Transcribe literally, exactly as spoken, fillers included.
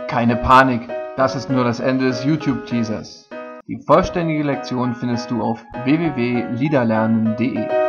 Keine Panik, das ist nur das Ende des YouTube-Teasers. Die vollständige Lektion findest du auf w w w punkt liederlernen punkt de.